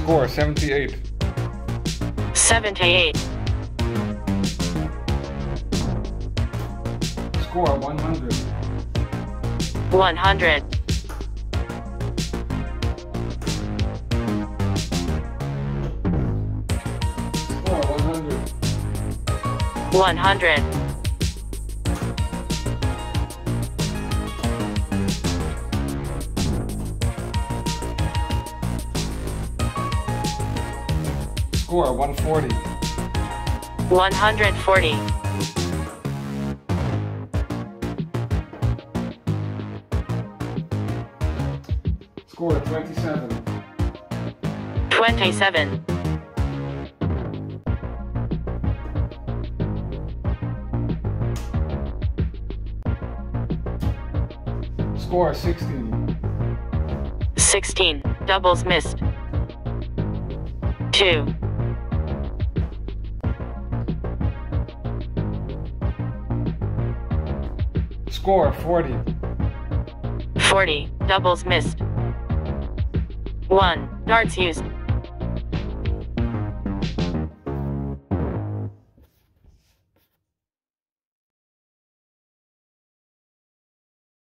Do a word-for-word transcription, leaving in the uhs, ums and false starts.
Score seventy-eight. seventy-eight. Score one hundred. one hundred. Score one hundred. one hundred. Score one forty. one hundred forty. Score twenty-seven. twenty-seven. Score sixteen. sixteen. Doubles missed. two. Score forty. forty. Doubles missed. one. Darts used.